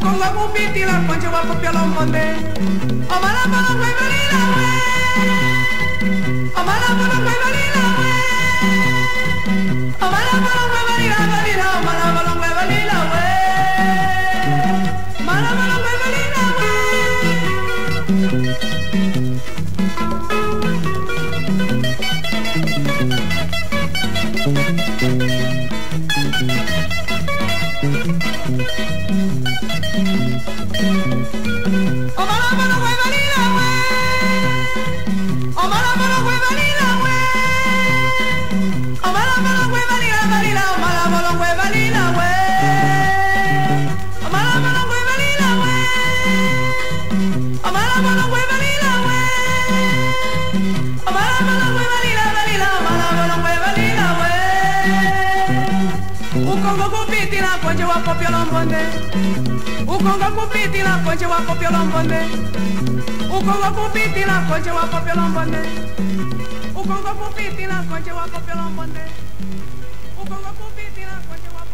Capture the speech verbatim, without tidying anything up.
Ukonga kupiti la konje wako pia lombonde. Omala mala kwe balila we. Omala mala kwe balila we. Omala mala kwe balila balila. Omala mala kwe balila we. Omala mala kwe balila we. Konje wako pia lombonde. Ukonga kupiti la konje wako pia lombonde. Ukonga kupiti la konje wako pia lombonde. Ukonga kupiti la konje wako pia lombonde. Ukonga kupiti la konje wako